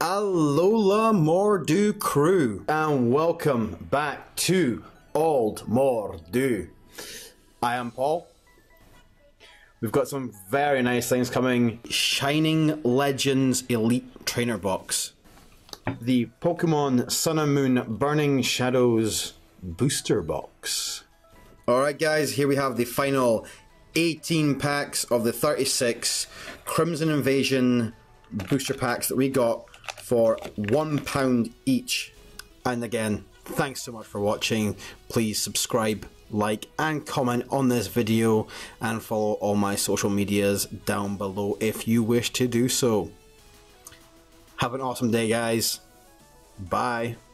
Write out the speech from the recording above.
Alola Mor'Du crew, and welcome back to Old Mor'Du. I am Paul. We've got some very nice things coming. Shining Legends Elite Trainer Box. The Pokemon Sun and Moon Burning Shadows Booster Box. Alright guys, here we have the final 18 packs of the 36 Crimson Invasion booster packs that we got for £1 each. And again, thanks so much for watching. Please subscribe, like and comment on this video, and follow all my social medias down below if you wish to do so. Have an awesome day guys. Bye.